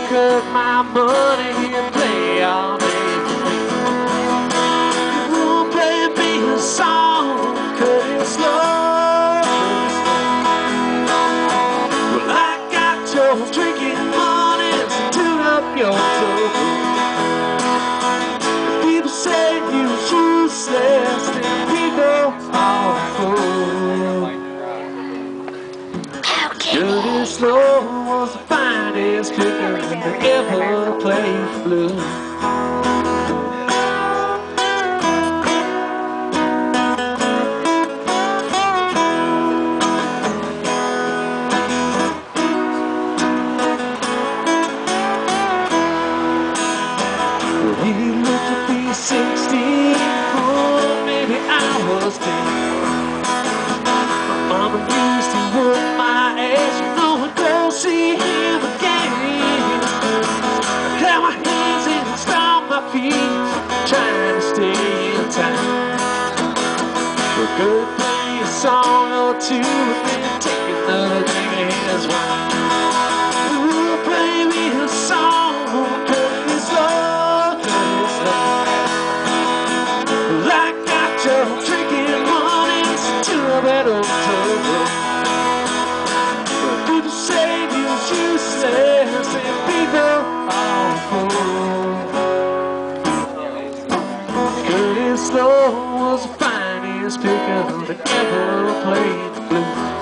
cut my money and play all day for me. Oh, play me a song, cut it slow. Well, I got your drinking money, so tune up your trouble. People say you're useless, then people are fools. Cut it slow was the finest picker that ever played the blues. He looked to be 16, oh, maybe I was 10. My mama used to work my ass, you know, and go see him again. I had my hands in and stomped my feet, trying to stay in time. We could play a song or two and then take another drink of his wine. Ooh, play me a song, cut it slow. Drinking money to that old trouble. But people say you're useless and people are fools. Cut it slow was the finest picker that ever played the blues.